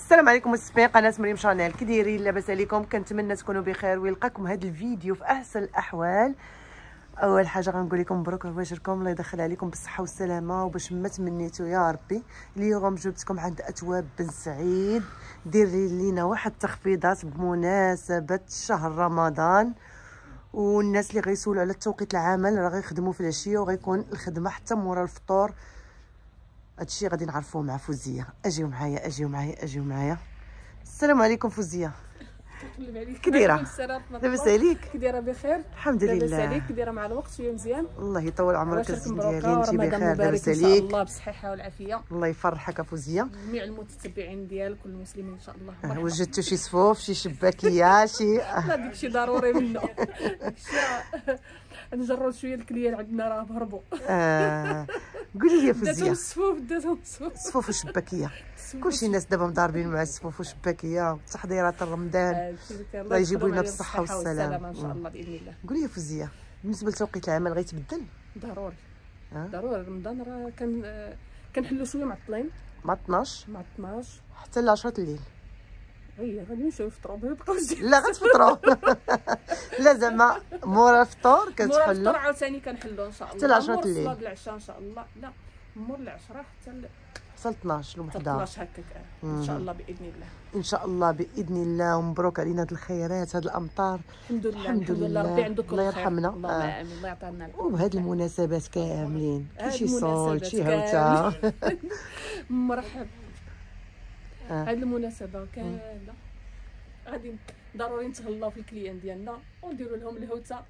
السلام عليكم مستمعين قناه مريم شانيل، كي دايرين؟ لاباس عليكم؟ كنتمنى تكونوا بخير ويلقاكم هذا الفيديو في احسن الاحوال. اول حاجه غنقول لكم مبروك على واجركم، الله يدخل عليكم بالصحه والسلامه وباش ما تمنيتوا يا ربي. اليوم جبتكم عند اثواب بن سعيد، ديري لينا واحد التخفيضات بمناسبه شهر رمضان، والناس اللي غيسولوا على توقيت العمل راه غيخدموا في العشيه وغيكون الخدمه حتى مورا الفطور. هادشي غادي نعرفوه مع فوزيه. اجيو معايا. السلام عليكم فوزيه. كي دايره؟ لاباس عليك؟ كي دايره؟ بخير الحمد لله. لاباس عليك؟ كي دايره مع الوقت؟ شويه مزيان؟ الله يطول عمرك الزين ديالي، انت بخير؟ لاباس عليك؟ ان شاء الله بالصحه والعافيه. الله يفرحك فوزيه. جميع المتتبعين ديالك والمسلمين ان شاء الله. وجدتوا شي صفوف، شي شباكيه، شي لا داكشي ضروري منه. داكشي نجرب شويه الكليان عندنا راه هربوا. قولي لي فوزيه، داتهم الصفوف صفوف وشباكيه. كلشي الناس دابا مضاربين مع الصفوف والشباكيه وتحضيرات رمضان. الله يجيبوا لنا بالصحه والسلامه ان شاء الله باذن الله. قولي لي فوزيه، بالنسبه لتوقيت العمل غيتبدل؟ ضروري ضروري. رمضان راه كنحلوا شويه معطلين مع 12 حتى ل 10 الليل. غادي نمشيو نفطروا ما يبقاوش. لا غتفطروا. لا زعما مورا الفطور كتحلوا؟ مورا الفطور عاوتاني كنحلوا ان شاء الله حتى ل 10 الليل. مور العشاء ان شاء الله. لا مور العشره حتى 12 حتى 11 هكاك. ان شاء الله باذن الله. ان شاء الله باذن الله. ومبروك علينا هاد الخيرات، هاد الامطار. الحمد لله ربي عنده كل الله يرحمنا. اللهم امين. الله يعطينا العافيه. وبهاد المناسبات كاملين كاين شي صوت شي هوته. مرحبا. هاد المناسبه كامله غادي ضروري نتهلاو في الكليان ديالنا ونديروا لهم الهوته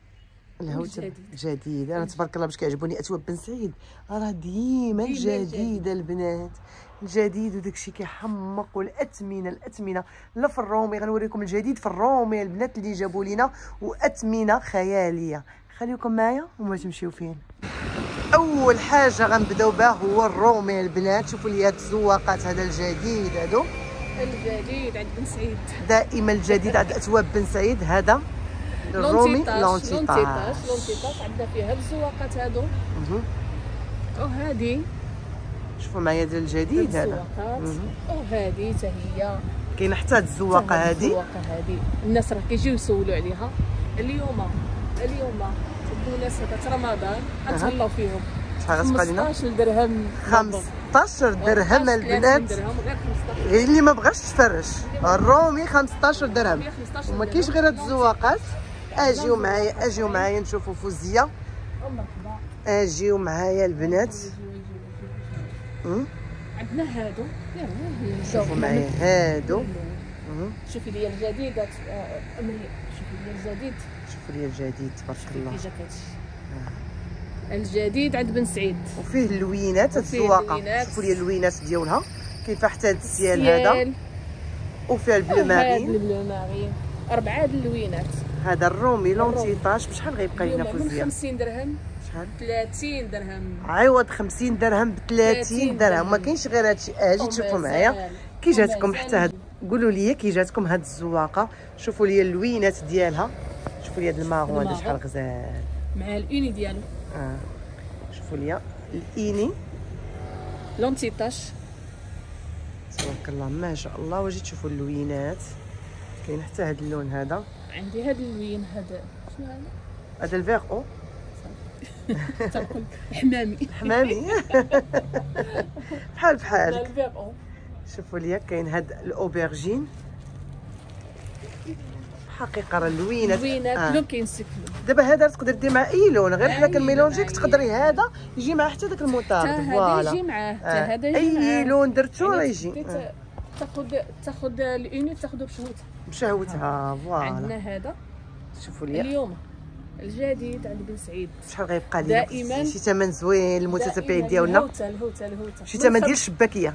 جديد. انا تبارك الله باش كيعجبوني اثواب بن سعيد، راه ديما الجديد البنات، الجديد وداكشي كيحمق. والاثمنه لا في الرومي، غنوريكم الجديد في الرومي البنات اللي جابوا لينا، واثمنه خياليه. خليكم معايا وما تمشيو فين. اول حاجه غنبداو بها هو الرومي البنات. شوفوا لي هاد الزواقات، هذا الجديد، هادو الجديد عند بن سعيد. دائما الجديد عند اثواب بن سعيد. هذا الرومي لونتيطاش عندنا فيها الزواقات هادو. وهادي شوفوا معايا ديال الجديد هذا. وهادي حتى هي كاينه حتى هاد الزواقه هادي. الزواقه هادي الناس راه كيجيو يسولوا عليها. اليوم بمناسبه رمضان غنتهلاو فيهم. شحال غتبقى لنا؟ 15 درهم. 15 درهم البنات. غير اللي ما بغاش تفرش الرومي 15 درهم. وما كاينش غير هاد الزواقات. اجيو معايا نشوفوا فوزيه. اجيو معايا البنات. عندنا هادو. شوفوا معايا هادو. شوفي لي الجديدات. شوفوا لي الجديد تبارك الله. الجديد عند بن سعيد. وفيه اللوينات الزواقه. شوفوا لي اللوينات ديالها، كاين فيها حتى السيال هذا، وفيها البلو مارين. 4 اللوينات. هذا الرومي لونتيطاش بشحال غيبقى لنا فوزيه؟ 50 درهم. شحال؟ 30 درهم. عوض 50 درهم ب 30 درهم. ما كاينش غير هادشي. اجي تشوفوا معايا كي جاتكم حتى هاد. قولوا لي كي جاتكم هاد الزواقه. شوفوا لي اللوينات ديالها. شوفوا لي هاد الماغو هذا شحال غزال مع الاوني ديالو. شوفوا لي الايني لونتيطاش تبارك الله ما شاء الله. واجي تشوفوا اللوينات، كاين حتى هاد اللون هذا. عندي هاد اللوين. هذا شنو هذا الفيغ او تنقول حمامي بحال الفيغ او. شوفوا لي كاين هاد الاوبرجين. حقيقه راه اللوينات لون كينسكلو. دابا هذا تقدر دير مع اي لون، غير حنا كنميلونجيك. تقدري هذا يجي معاه حتى داك الموطارد. فوالا يجي معاه حتى هذا يجي معاه. اي لون درتو راه يجي. تاخذ الاوني تاخذه بشهوتها. فوالا عندنا هذا. شوفوا لي اليوم الجديد عند بن سعيد. شحال غيبقى لنا؟ دائما شي ثمن زوين للمتتبعين ديالنا. الهوته شي ثمن ديال الشباكيه.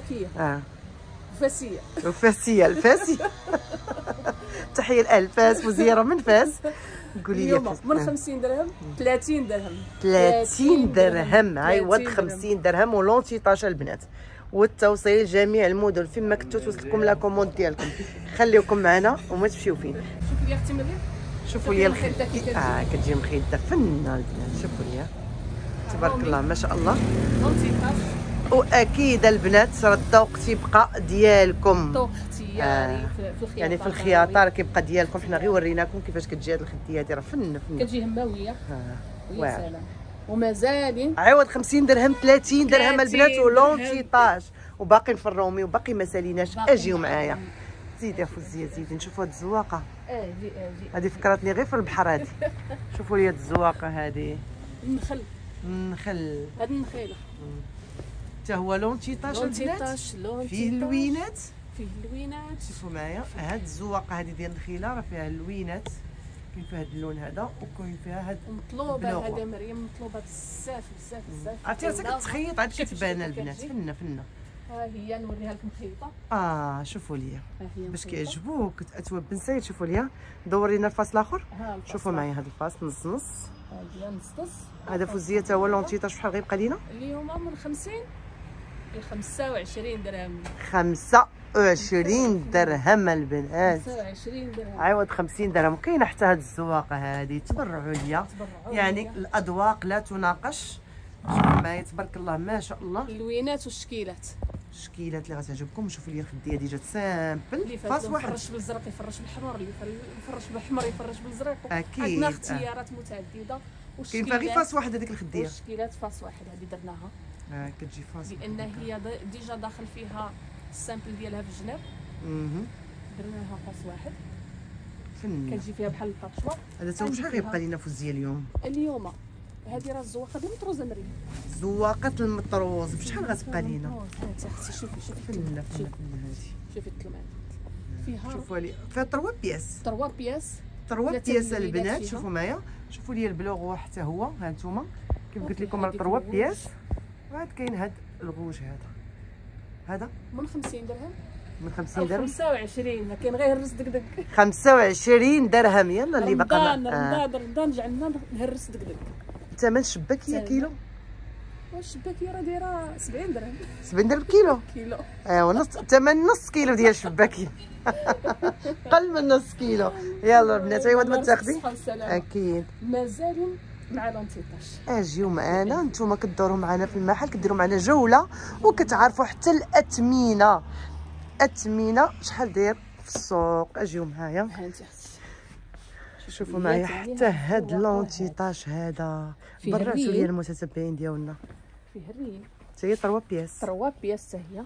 وفاسيه الفاسيه. تحيه لاهل فاس. فوزيه راه من فاس. قولي لي من 50 درهم 30 درهم. 30 درهم عوض 50 درهم. ولونتيطاش البنات. والتوصيل جميع المدن فين ما كنتو توصلكم لا كوموند ديالكم. خليوكم معنا وما تمشيو فين. شوفوا لي اختي مريم. شوفوا لي كتجي مخيده فنه البنات. شوفوا لي تبارك الله ما شاء الله. واكيد البنات راه الذوق تيبقى ديالكم. ذوق اختياري في الخياطه، يعني في الخياطه راه كيبقى ديالكم. حنا غير وريناكم كيفاش كتجي هاد الخديه هادي، راه فن كتجي هماويه. ويا واعر. سلام. ومازال عوض 50 درهم 30 درهم 30 البنات درهم. ولونتيطاج، وباقي في الرومي وباقي ما ساليناش. باقي اجيو معايا. معايا. زيدي يا فوزيه زيدي نشوفوا هاد الزواقه. اجي هادي فكرتني غير في البحر هادي. شوفوا لي هاد الزواقه هادي. النخل. النخل هاد النخيله حتى هو لونتيطاج البنات. فيه اللوينات. فيه اللوينات. شوفوا معايا هاد الزواقه هادي ديال النخيله راه فيها اللوينات، كاين فيها هاد اللون هذا وكاين فيها هاد مطلوبه البلوغ. هذا مريم، مطلوبه بزاف بزاف بزاف. عرفتي راسك كتخيط عاد كتبان البنات كتجي. فنه فنه. ها هي نوريها لكم خيطه. شوفوا ليا ها هي باش مخيطة. كيعجبوك اتواب بن سيد. شوفوا ليا دورينا الفاس الاخر. ها الفاس شوفوا معايا هاد الفاس نص نص. هذه نص. هذا فوزيه تا هو لونتيطاج. شحال غيبقى لينا؟ اليوم من 50 ل 25 درهم. 25 درهم البنات. 25 درهم. عوض 50 درهم. كاينه حتى هاد الزواقه هادي تبرعوا ليا، يعني الاذواق لا تناقش. شوفوا معايا تبارك الله ما شاء الله. اللوينات والشكيلات. الشكيلات اللي غتعجبكم. شوفوا لي الخديه دي جات سامبل. اللي فاس واحد يفرش بالزرق يفرش بالحمر، اللي يفرش بالحمر يفرش بالزرق. اكيد. عندنا اختيارات متعدده. كاين فيها غير فاس واحد هذيك الخديه. والشكيلات فاس واحد هذه درناها كتجي فاس لان هي ديجا داخل فيها السامبل ديالها في الجناب. درناها فاس واحد فن. كتجي فيها بحال الطرشوه. هذا تا شحال غيبقى لينا فوزيه اليوم؟ اليوم هذه راه الزواقه ديال المطروزه مريم. زواقه المطروز بشحال غتبقى لينا؟ هاتي اختي شوفي فن هادي. شوفي التلمان فيها. شوفوا لي فيها 3 بياس. 3 بياس. 3 بياس البنات. فيها. شوفوا معايا شوفوا لي البلوغ حتى هو. ها انتم كيف قلت لكم راه هذيك 3 الغوج. بياس. وعاد كاين هاد الغوج هذا من 50 درهم. من 50 درهم. 25 ما كاين غير هرس دقدق. 25 درهم. يلا اللي بقى رمضان جعلنا نهرس دقدق. ثمن الشباكيه كيلو. والشباكيه راه دايره 70 درهم. 70 درهم كيلو. كيلو. ايوا نص ثمن نص كيلو ديال الشباكيه. قل من نص كيلو. يلا البنات عوض ما تاخدي اكيد. مازال مع لونتيطاج. اجيو معنا نتوما كدوروا معنا في المحل، كديروا معنا جوله وكتعرفوا حتى الاثمنه. اثمنه شحال داير في السوق. اجيو معايا. ها انت اختي شوفوا معايا حتى هاد لونتيطاج هذا. برعتوا لي المتتبعين ديالنا. فيه الريل. حتى هي 3 بياس. 3 بياس حتى هي.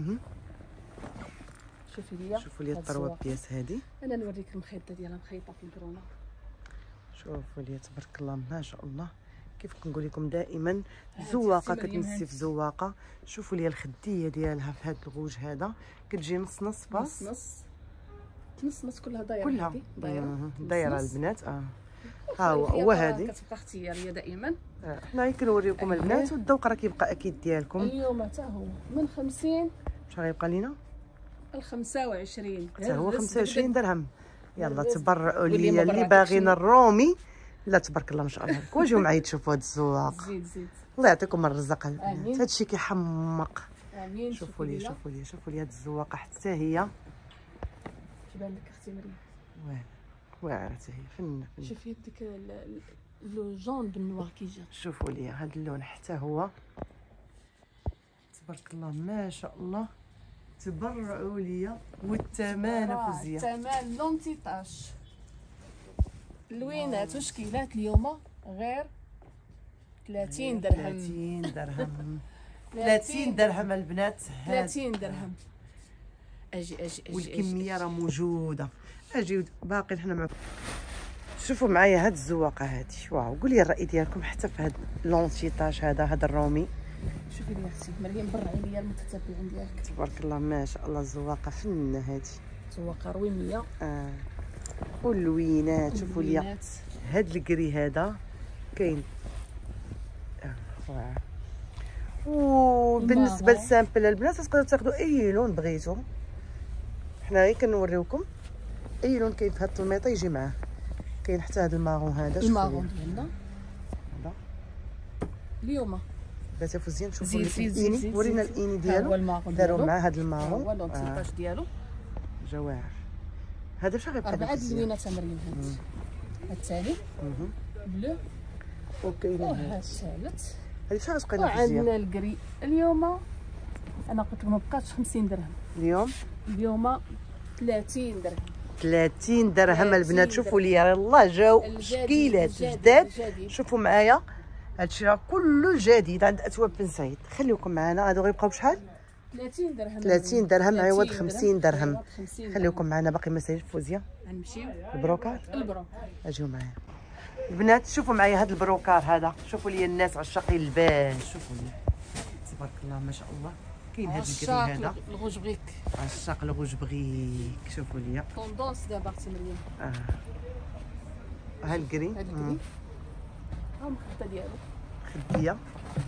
شوفي ليا. شوفوا لي 3 بياس هادي. انا نوريك المخيطه ديالها مخيطه في البرونه. شوفوا لي تبارك الله ما شاء الله. كيف كنقول لكم دائما زواقه كتمسي في زواقه. شوفوا لي الخديه ديالها في هذا الغوج هذا كتجي نص نص باس. نص كلها دايره. كلها دايره البنات. ها هو هذه كتبقى اختياريه دائما. حنا كنوريكم البنات والذوق راه كيبقى اكيد ديالكم. اليوم حتى هو من 50 شحال غيبقى لينا؟ ل 25 حتى هو 25 درهم. يلا تبرعوا لي اللي باغيين الرومي. لا تبارك الله ما شاء الله. واجيو معايا تشوفوا هذا الزواق. زيد الله يعطيكم الرزق البنات. هادشي كيحمق. امين. شوفوا لي هاد الزواقه حتى هي تبان لك اختي مريم. واعره حتى هي فن. شوفي ديك لو جون بالنوار كيجي. شوفوا لي هاد اللون حتى هو تبارك الله ما شاء الله. تبرعوا ليا والثمن فوزيه. الثمن لونتيطاج. اللوينات وشكيلات اليوم غير 30 درهم. 30 درهم. 30 درهم البنات. 30 درهم. اجي والكميه راه موجوده. اجي باقي حنا مع. شوفوا معايا هاد الزواقه هادي. واو قولي الراي ديالكم حتى في هاد لونتيطاج هذا الرومي. شوفي لي اختي مريم برعي ليا المتتبعين ديالك. تبارك الله ما شاء الله. الزواقه فنه هادي. زواقه رويميه. واللوينات. شوفوا لي هاد الكري هذا كاين. وبالنسبه للسامبل البنات تقدروا تاخذوا اي لون بغيتو. حنا غير كنوريوكم اي لون كاين في هاد الطميطه يجي معاه. كاين حتى هاد الماغون هذا. الماغون ديالنا هذا اليوم بغيتي فوزيه نشوفوا الاني. ورينا الاني ديالو. داروا مع هاد الماغون. هو لونتيطاج ديالو جواهر. هذا شحال غيبقى؟ 4 اللوينات مريم. هاد الثاني بلو. وكاين هاد الثالث. هذه شحال غتبقى لنا؟ وعندنا الكري اليوم انا قلت لك ما بقاتش 50 درهم اليوم 30 درهم. 30 درهم 30 البنات. شوفوا درهم. لي يلاه جاو الجديد- شكيلات الجديد- جداد. الجديد. شوفوا معايا هادشي راه كله الجديد عند اثواب بن سعيد. خليكم معنا. هادو غيبقاو بشحال؟ 30 درهم. 30 درهم عوض 30 50 درهم. عوض 50 درهم. خليكم معنا باقي مساج فوزيه. غنمشيو البروكار البرو. اجيو معايا البنات. شوفوا معايا هذا البروكار هذا. شوفوا لي الناس عشاقين الباج. شوفوا لي تبارك الله ما شاء الله. كاين هذا الكري هذا الغوج بغيك عشاق الغوج بغيك. شوفوا لي طوندونس دابا اختي مريم. ها الكري هاد الكري ها المخده ديالو خديه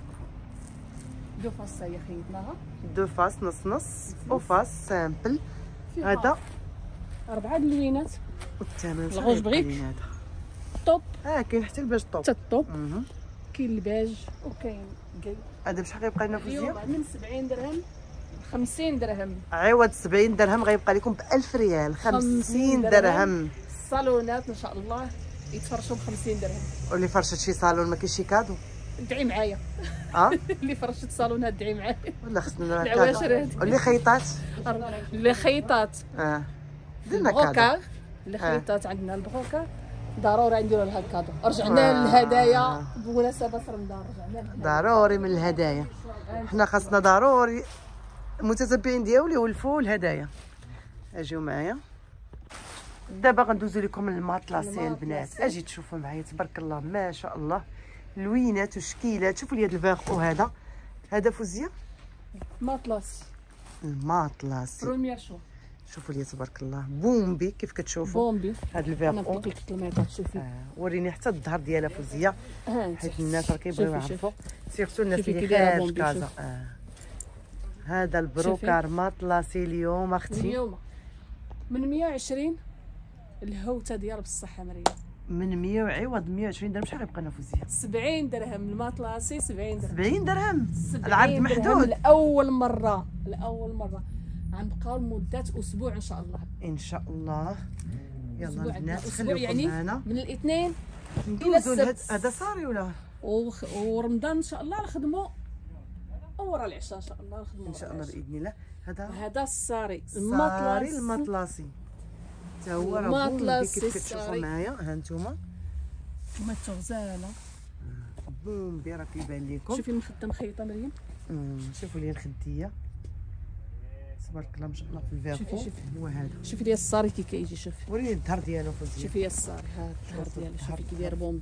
دو فاس هي خيطناها. دو فاس نص نص وفاس سامبل. هذا 4 اللوينات. والثمن شحال الغوج بغيك؟ هذا طوب كاين حتى الباج طوب. حتى الطوب. كاين الباج وكاين كاي. هذا بشحال غيبقى لنا فوزيه؟ اليوم من 70 درهم 50 درهم. عوض 70 درهم غيبقى لكم ب 1000 ريال. 50 درهم. الصالونات ان شاء الله يتفرشوا ب 50 درهم. واللي فرشت شي صالون ما كاينش شي كادو. ادعي معايا. اللي فرشت صالونات ادعي معايا. ولا خصنا العواشر هادي. واللي خيطات اللي خيطات درنا كادو. البروكار. اللي خيطات عندنا البروكار ضروري نديروا لها الكادو. رجعنا للهدايا بمناسبه رمضان. رجعنا للهدايا. ضروري من الهدايا. حنا خاصنا ضروري المتتبعين ديالو يولفوا الهدايا. اجيو معايا دابا غندوزو لكم الماطلاسي البنات. اجي تشوفوا معايا تبارك الله ما شاء الله لوينات وشكيلات. شوفوا لي هذا الفاغو هذا فوزيه ماطلاس الماطلاسي. بروميير شو. شوفوا لي تبارك الله بومبي كيف كتشوفوا. بومبي هذا انا الفاغو. بديت لك الميطات. شوفي وريني حتى الظهر ديالها فوزيه حيت الناس راه كيبغيو شوفي، يعرفوا سيرتو الناس شوفي اللي كي دايره خارج بومبي، كازا. هذا البروكار ماطلاسي اليوم اختي اليوم من 120 الهوته ديال بالصحه مريم. من 100 عوض 120 درهم. شحال يبقى لنا فوزيه؟ 70 درهم الماطلاسي. 70 درهم. 70 درهم 70 العرض درهم محدود. لاول مره غنبقاو لمده اسبوع ان شاء الله. ان شاء الله. يلا أسبوع البنات أسبوع خليكم يعني معنا من الاثنين ندوزو السبت. هذا صاري ولا ورمضان ان شاء الله نخدموا ورا العشاء ان شاء الله نخدموا ان شاء الله باذن الله. هذا الصاري صاري الماطلاسي حتى هو راه بومبي الماطلاسي كيف كتشوفوا الصاري. معايا. ها انتم ماتو غزاله. بومبي راه كيبان لكم. شوفي المخده مخيطه مريم. شوفوا لي الخديه تبارك الله ما شاء الله في الفيرو. شوفي. هو هذا. شوفي لي الصاري كي كيجي. شوفي وريني الظهر ديالو فوزيه. شوفي يا الصاري. هذا الظهر ديالو. شوفي كي داير بومبي.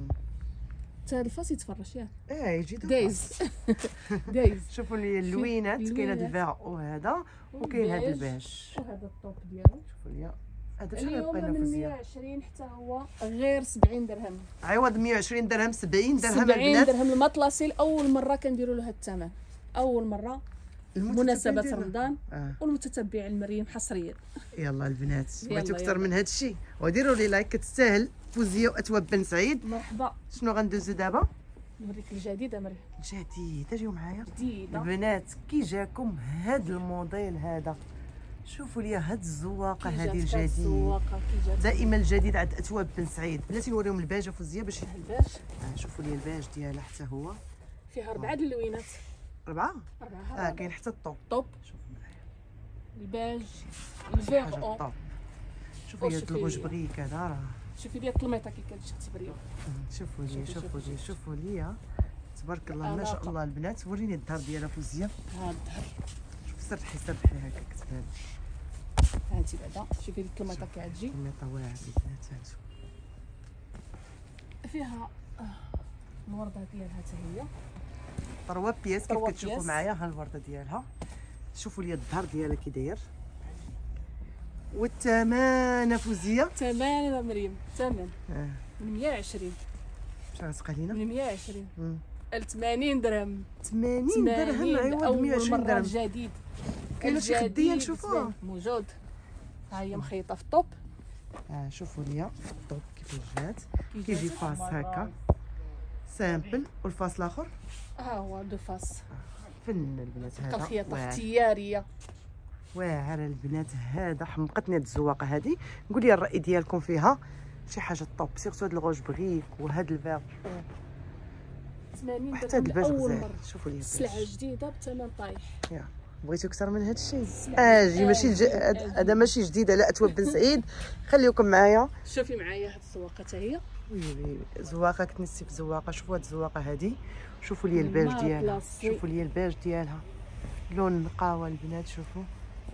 حتى هذا الفاس يتفرش ياك يجي دايز. دايز. شوفوا لي اللوينات. كاين هذا اللوينات. الفيرو هذا وكاين هذا الباج. وهذا الطوب ديالو. شوفوا لي هذا شحال اليوم يبقى لنا من فوزيه؟ 120 حتى هو غير 70 درهم. عوض 120 درهم 70 درهم 70 البنات. درهم المطلسي. لاول مره كنديروا له هذا الثمن. اول مره مناسبه رمضان. والمتتبع المريم حصريا. يلا البنات بغيتو يلا. اكثر من هذا الشيء وديروا لي لايك كتستاهل فوزيه واثواب بن سعيد. مرحبا. شنو غندوزو دابا؟ نوريك الجديده مريم. جديد. اجيو معايا جديده البنات. كي جاكم هاد الموديل هذا؟ شوفوا لي هاد الزواقه هذه الجديد. الزواقه كي جات دائما الجديد عند اثواب بن سعيد. بلاتي نوريهم الباجه فوزيه باش الباج. شوفوا لي الباج ديالها حتى هو فيها 4 اللوينات. 4. 4 كاين حتى الطوب. طوب. شوفوا معايا الباج. حاجه الفيغ. الطوب. شوفوا لي هاد الغوج بغيك هذا راه. شوفي لي الطلميطه كي كتجي تبريو. شوفوا لي شوفوا لي تبارك الله ما علاقة. شاء الله البنات. وريني الدار ديالها فوزيه. ها الظهر. شوف سرحي هكا كتبان. ها انت بعدا شوفي لي الطلميطه كي غتجي. الطميطه واعره البنات. هانتو فيها الورده ديالها حتى هي 3 بياس كيف 3 كتشوفوا بياس. معايا. ها الورده ديالها. شوفوا لي الظهر ديالها كي داير. والثمن فوزيه. ثمن مريم. ثمن من 120. شحال غتبقى لينا؟ من 120 ل 80 درهم. 80 درهم عوض 120 درهم. جديد. كاينه شي خديه نشوفوها موجود. ها هي مخيطه في الطوب. شوفوا لي في الطوب كيفاش جات. كيجي فاس هكا سامبل والفاس الاخر ها هو دو فاس. فن البنات. هذا الخياطه اختياريه. واعر البنات. هذا حمقتني هاد الزواقه هذه. قول لي الراي ديالكم فيها. شي حاجه طوب سيرتو هاد الغوج بغيك وهاد الفيغ 80 وحتى هاد درهم الباج لاول غزال. مره. شوفوا لي سلعه جديده بثمن طايح. بغيتو اكثر من هذا الشيء؟ اجي ماشي هذا ماشي جديد على اتواب بن سعيد. خليكم معايا. شوفي معايا هاد الزواقه حتى هي ويلي زواقه، كنت نسيت الزواقه. شوفوا هاد الزواقه هادي، شوفوا لي الباج ديالها، شوفوا لي الباج ديالها، لون نقاوه البنات. شوفوا،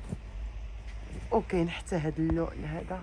وكاين حتى هاد اللون هذا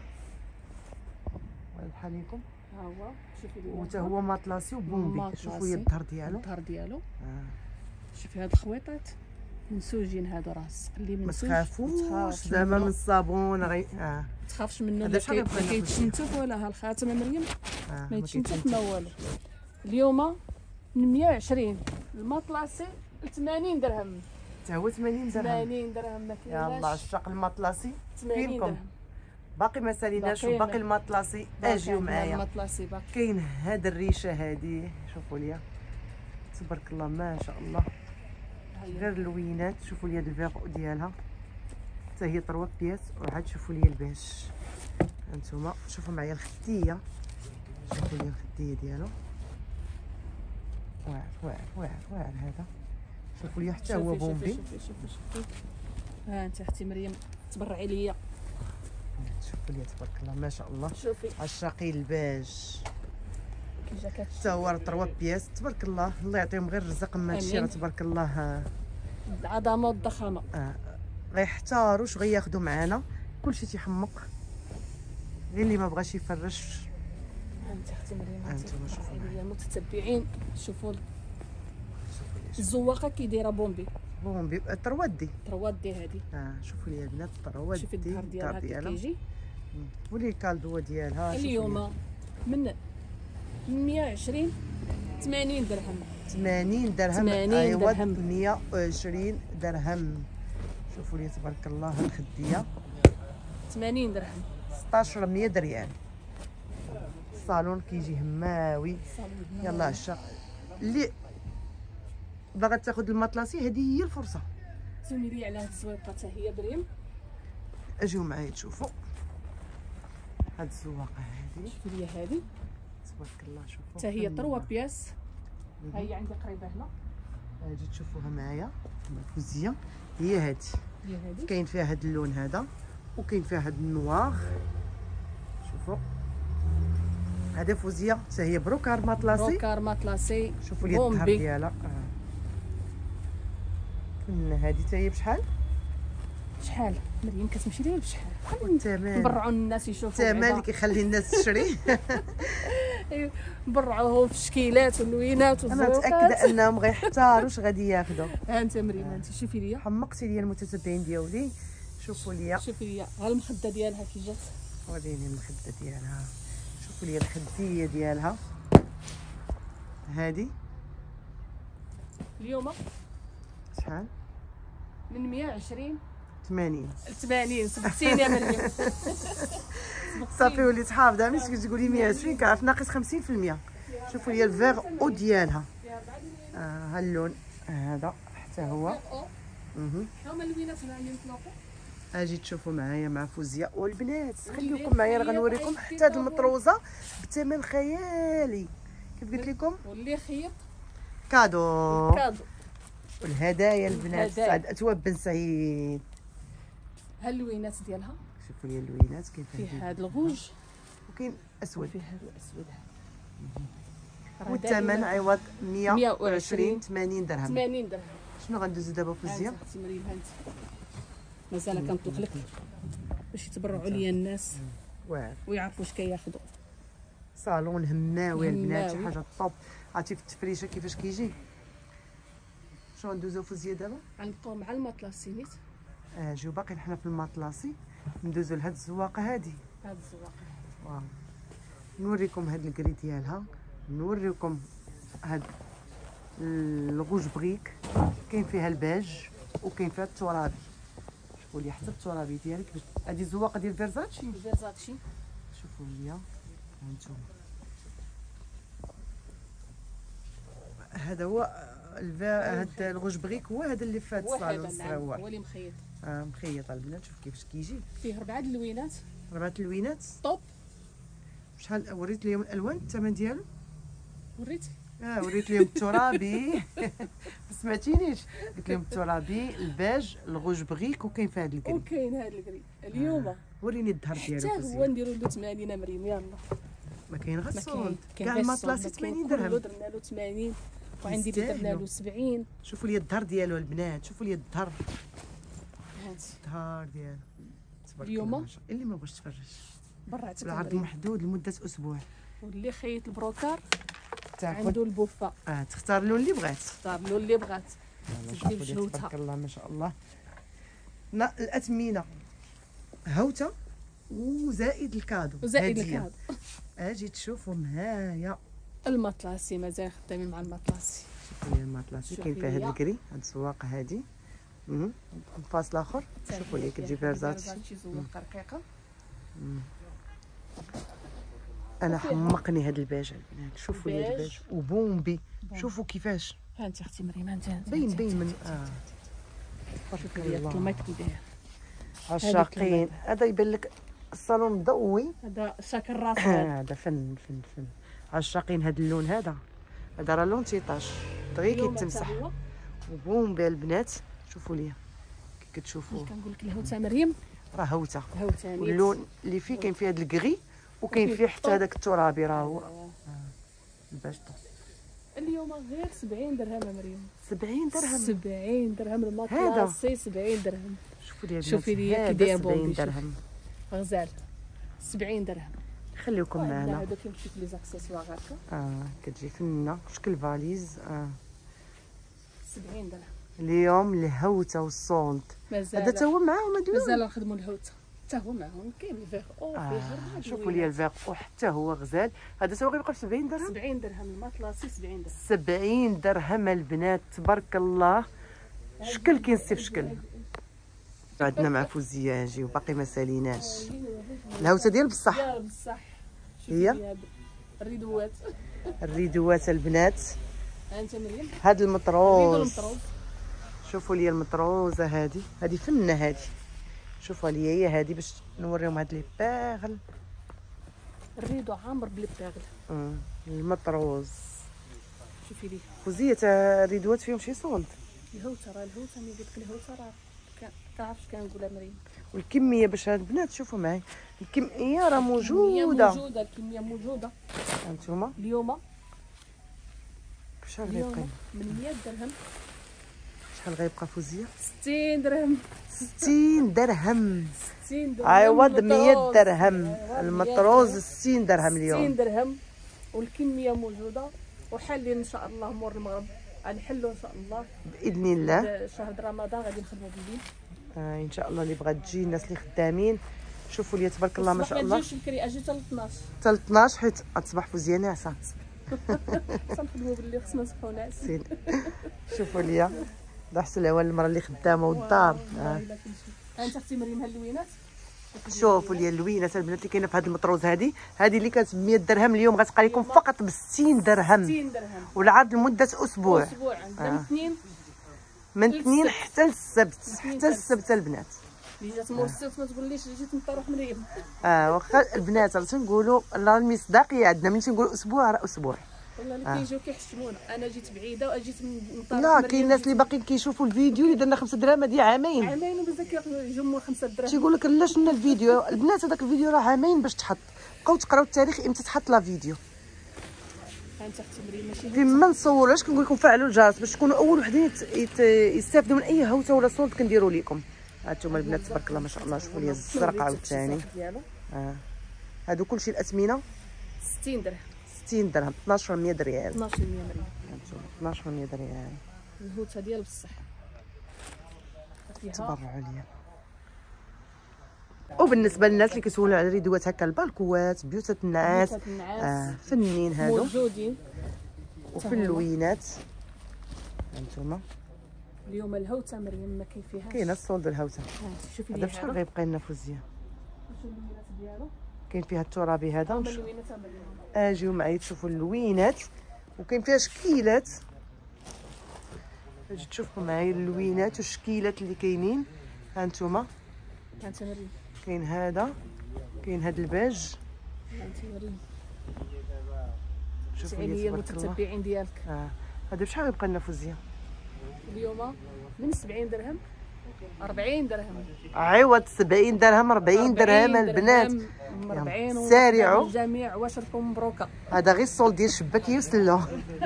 بحال لكم، ها هو. شوفي لي وتا هو ماطلاسي وبومبي. شوفوا لي الظهر ديالو، الظهر ديالو. شوفي هاد الخويطات منسوجين هادو، راه اللي منسوج. ما تخافوش زعما من الصابون غير ما تخافش منه. هذا شحال ما كيتشنتف ولا ها الخاتم مريم ما يتشنتف ما والو. اليوم من 120 الماطلاسي ل 80 درهم. حتى هو 80 درهم. 80 درهم ما كايناش. يلاه عشاق الماطلاسي 80 فينكم. درهم. باقي ما ساليناش، وباقي الماطلاسي. اجيو معايا. الماطلاسي باقي. كاين هاد الريشه هادي، شوفوا ليا تبارك الله ما شاء الله، غير اللوينات. شوفوا لي هاد الفيغو ديالها حتى هي 3 بياس. وعاد شوفوا لي الباش هانتوما، شوفوا معايا الخديه، شوفوا لي الخديه ديالو واعر واعر واعر واعر. هذا شوفوا لي حتى هو بومبي. شوفي ها انت اختي مريم تبرعي ليا. شوفوا لي تبارك الله ما شاء الله. شوفي عشاقي الباج كي جا كتشوفي حتى هو 3 بياس. تبارك الله، الله يعطيهم غير الرزق من هادشي. راه تبارك الله العظمه والضخامه. غيحتاروا واش غياخذوا معانا. كلشي تيحمق، غير اللي ما بغاش يفرش. انت اختي مريم انتما شوفوا معايا المتتبعين. شوفوا الزواقه كي دايره بومبي. بومبي ترودي ترودي هذه. شوفوا لي البنات ترودي. شوفي الظهر ديالها كيجي، ولي الكالدو ديالها. اليوم من 120 80 درهم. 80 درهم. 80 درهم. 120 درهم. شوفوا لي تبارك الله الخديه 80 درهم. 1600 ريال. الصالون كيجي هماوي. يلا عشاق اللي باغا تاخذ الماطلاسي، هذه هي الفرصه. زومي لي على هاد الزويقه حتى هي بريم. اجيو معايا تشوفوا هاد الزواقه هذه. شوفي لي هذه تبارك الله. شوفوا حتى هي 3 بياس. ها هي عندي قريبه هنا. اجي تشوفوها معايا فوزيه. هي هذه كاين فيها هاد اللون هذا، وكاين فيها هاد النوار. شوفوا هذا فوزيه حتى هي بروكار ماطلاسي. بروكار ماطلاسي. شوفوا لي الظهر ديالها. هذه حتى هي بشحال؟ شحال مريم كتمشي ليا بشحال؟ الثمن نبرعوا الناس يشوفوا الثمن اللي كيخلي الناس تشري. نبرعوهم في الشكيلات واللوينات والزوقات. انا متاكده انهم غيحتاروا واش غادي ياخذوا. ها انت مريم انت شوفي ليا. حمقتي لي المتتبعين ديالي. شوفوا ليا، شوفي ليا ها المخده ديالها كي جات. وريني المخده ديالها. شوفوا لي الخديه ديالها هذه اليوم شحال؟ من 120 80. 80. سبقتيني يا مريم. صافي وليت حافظه. ملي تقولي 120 كنعرف ناقص 50%. شوفوا لي الفيغ او ديالها. ها اللون هذا حتى هو. هما اللوينات اللي عندي مطلوقه. اجي تشوفوا معايا مع فوزيه. والبنات خليكم معايا، راه غنوريكم حتى هاد المطروزه بثمن خيالي كيف قلت لكم. واللي خيط كادو. كادو. والهدايا البنات سعد اتواب بن سعيد. ها اللوينات ديالها. شوفوا لي اللوينات كيف فيه هاد الغوج وكاين اسود. فيه هاد الاسود. والثمن عوض 120 80 درهم. 80 درهم. شنو غندوزو دابا فوزيه؟ اختي مريم هانت مازال كنطلق لك باش يتبرعوا ليا الناس واعر ويعرفوا واش كياخذوا. صالون هماوي البنات، شي حاجه طوب. عرفتي في التفريشه كيفاش كيجي. شنو ندوزو فوزيه دابا؟ غنبقاو مع الماطلاسي نيت. جيو باقي حنا في الماطلاسي. ندوزو لهاد الزواقه هادي. هاد الزواقه واو. نوريكم هاد الكري ديالها، نوريكم هاد الغوج بغيك. كاين فيها الباج وكاين فيها الترابي. شوفوا لي حتى الترابي ديالك. هادي الزواقه ديال فيرزاتشي. فيرزاتشي. شوفوا ليا هانتوما. هذا هو هاد الغوج بغيك هو هذا اللي في هاد الصالون الصغيور. هو اللي مخيط. مخيط البنات. شوف كيفاش كيجي. فيه 4 اللوينات. 4 اللوينات. طوب. شحال وريت ليهم الالوان الثمن ديالو؟ وريت وريت لهم الترابي. ما سمعتينيش، قلت لهم الترابي، الباج، الغوج بغيك، وكاين في هذا الكري. وكاين هذا الكري اليوم. وريني الظهر ديالو. حتى هو نديرو له 80 مريم. يلا ما كاين غير الصوند. كاع المطلاسي 80 درهم. كله درنا له 80 وعندي اللي درنا له 70. شوفوا لي الظهر ديالو البنات، شوفوا لي الظهر. هانتي الظهر ديالو تبارك اليوم الله. اللي ما بغاش تفرج برا العرض محدود لمده اسبوع. واللي خيط البروكار تاعك عنده البوفه. تختار اللون اللي بغات. اختار له اللي بغات. تدي بجهوتها تبارك الله ما شاء الله. الاثمنه هوته وزائد الكادو. وزائد الكادو. اجي تشوفوا معايا المطلاسي مازال خدامين مع المطلاسي. شوفوا لي المطلاسي كاين فيها هاد الكري، هاد الزواقه هادي. فاصل اخر شوفوا لي كتجي فيرزاتشي زواقه رقيقه. انا حمقني هاد الباج البنات. شوفوا لي الباج وبومبي. شوفوا كيفاش. ها انت اختي مريم، انت باين من شوفي لي الكلمات كي داير. عشاقين. هذا يبان لك الصالون مضوي. هذا شاكل راس. هذا فن. عشاقين هذا اللون. هذا راه لون تيطاش دغيا كيتمسح. وبومبي البنات. شوفوا لي كي كتشوفوا. كنقول لك الهوته مريم راه هوته. واللون اللي فيه كاين فيه هذا الكغي، وكاين فيه حتى هذاك الترابي. راه هو الباش اليوم غير 70 درهم مريم. 70 درهم. 70 درهم المطلاسي. 70 درهم. شوفي لي كي داير بومبي. 70 درهم غزال. 70 درهم. خليكم معنا. هذا كيمشي في لي زاكسيسوار هكا. كتجي فنه شكل فاليز. 70 درهم اليوم الهوته والصونت. هذا تا هو معاهم هادو. مازال نخدموا الهوته حتى هو معاهم. كاين الفيغ فيه. شوفوا لي الفيغ وحتى هو غزال. هذا تا هو غيبقى ب 70 درهم. 70 درهم المطلاسي. 70 درهم. 70 درهم البنات تبارك الله. شكل كينصف شكل. عندنا مع فوزيه اجي وباقي ما ساليناش. الهوته ديال بصح. هي الريدوات. الريدوات البنات. انت مريم هاد المطروز. شوفوا لي المطروزه هذه فنه هذه. شوفوا لي هي هذه باش نوريهم هاد لي باغل. الريدو عامر بلي باغل. المطروز. شوفي لي فوزيه الريدوات فيهم شي صولد. الهوته ملي قلت لك الهوته راه كتعرفش كنقولها مريم. والكميه باش هاد البنات شوفوا معايا الكميه راه موجوده. الكميه موجوده. هانتوما اليوم شحال غيبقى من 100 درهم. شحال غيبقى فوزيه؟ 60 درهم. 60 درهم. 60 درهم عوض 100 درهم. المطروز 60 درهم اليوم. 60 درهم والكميه موجوده. وحالين ان شاء الله مور المغرب غنحلوا ان شاء الله باذن الله. شهر رمضان غادي نخدموا بالليل. ان شاء الله. اللي بغات تجي الناس اللي خدامين شوفوا لي تبارك الله ما شاء الله. ما تجيش بكري، اجي حتى ل 12. حتى ل 12 حيت تصبح فوزيه ناعسه. تنخدموا بالليل خصنا نصبحوا ناعسين. شوفوا لي ضحس العوان المراه اللي خدامه والدار. انت اختي مريم هاللوينات. شوفوا لي اللوينات البنات اللي كاينه في هذا المطروز. هذه اللي كانت ب 100 درهم اليوم غتبقى لكم فقط ب 60 درهم. 60 درهم والعرض لمده اسبوع. من الاثنين حتى السبت البنات. اللي جات مور السبت ما تقوليش جيت نطروح مريم. واخا البنات راه تنقولوا راه المصداقيه عندنا ملي تنقولوا اسبوع راه اسبوع. والله اللي كيجيو كيحشمونا. انا جيت بعيده واجيت نطروح. لا كاين الناس اللي باقيين كيشوفوا الفيديو اللي درنا 5 دراهم هذه عامين ومازال كيجموا 5 دراهم. تيقول لك لا شفنا الفيديو. البنات هذاك الفيديو راه عامين باش تحط. بقاو تقراو التاريخ امتى تحط لا فيديو. انت اختي مريم ماشي فيما نصور. علاش كنقول لكم فعلوا الجرس باش تكونوا اول وحدين يستافدوا من اي هوته ولا صوت كنديروا لكم. هانتوما البنات تبارك الله ما شاء الله. شوفوا لي الزرق عاوتاني. هادو كلشي الاثمنه 60 درهم. 60 درهم. 1200 ريال. 1200 مريم. 1200 ريال. الهوته ديال بصح. تبرعوا عليا. وبالنسبه للناس اللي كيسولوا على ريدوات هكا البالكوات بيوتات النعاس فنين هادو موجودين. وفي اللوينات هانتوما اليوم الهوته مريم ما كاين فيهاش. كاينه الصولد الهوته. شوفي لي هذا بشحال غيبقى لنا فوزيه؟ شوفي اللوينات ديالو. كاين فيها الترابي هذا. اللوينات مريم اجيو معايا تشوفوا اللوينات وكاين فيها شكيلات. اجي تشوفوا معايا اللوينات والشكيلات اللي كاينين. هانتوما انت مريم كاين هذا الباج. انت مريم شوفوا يعني هي تبارك الله. المتتبعين ديالك. هذا بشحال غيبقى لنا فوزيه؟ اليوم من 70 درهم 40 درهم. عوض 70 درهم 40 درهم البنات. 40 سارعوا الجميع واشركم مبروكه. هذا غير الصول ديال الشباك يوصل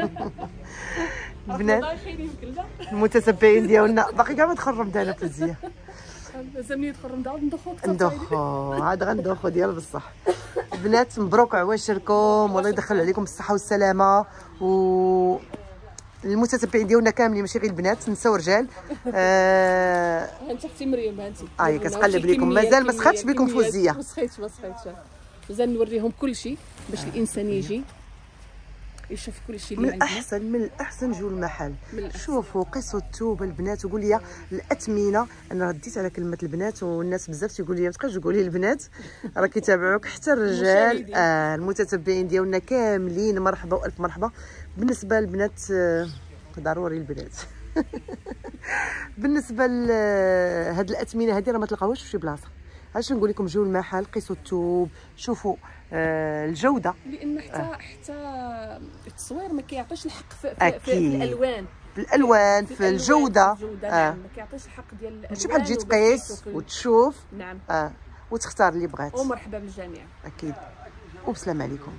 البنات المتتبعين ديالنا باقي كاع ما تخرم دانا فوزيه. مازال يدخل ندوخو عاد غندوخو ديال بصح. البنات مبروك عواشركم والله يدخل عليكم بالصحه والسلامه و المتتبعين ديالنا كاملين ماشي غير البنات نساو رجال. انت اختي مريم هانتي كتقلب لكم مازال ما سخاتش بكم فوزيه. ما سخيتش مازال نوريهم كل شيء باش الانسان يجي يشوف كل شيء اللي عندنا. من الاحسن جو المحل. شوفوا قصوا الثوب البنات وقول لي الاثمنه. انا رديت على كلمه البنات والناس بزاف تيقول لي ما تبقاش تقولي البنات راه كيتابعوك حتى الرجال. المتتبعين ديالنا كاملين مرحبا والف مرحبا. بالنسبه للبنات ضروري البنات بالنسبه لهاد الاثمنه هذه راه ما تلقاوهاش في شي بلاصه. علاش نقول لكم جيو المحل قيسوا الثوب شوفوا الجوده. لان حتى التصوير ما كيعطيش الحق في الالوان في الجوده. ما كيعطيش الحق ديال الالوان. ماشي بحال تجي تقيس وتشوف. نعم. وتختار اللي بغات. ومرحبا بالجميع اكيد وبسلام عليكم.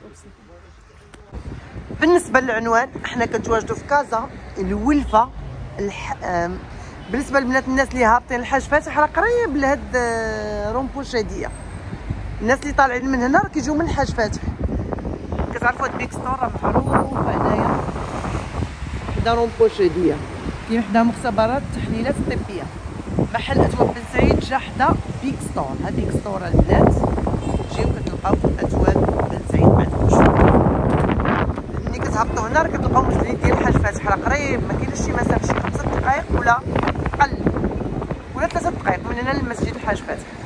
بالنسبه للعنوان حنا كنتواجدوا في كازا الولفه. بالنسبه للبنات الناس اللي هابطين الحاج فاتح راه قريب لهاد رومبو شاديه. الناس اللي طالعين من هنا راه كيجيو من الحاج فاتح. كتعرفوا هاد بيك ستور راه معروف هنايا حدا رومبو شاديه كاين حدا مختبرات التحليلات الطبيه. محل اتواب بن سعيد جا حدا بيك ستور. هاد بيك ستور البنات تجيو كتلقاو اتواب بن سعيد ما عندكمش. ملي كتهبطوا هنا راه كتلقاو مسجد ديال الحاج فاتح راه قريب ما كاينش شي مسافه شي 5 دقائق ولا اقل ولا 3 دقائق من هنا للمسجد الحاج فاتح.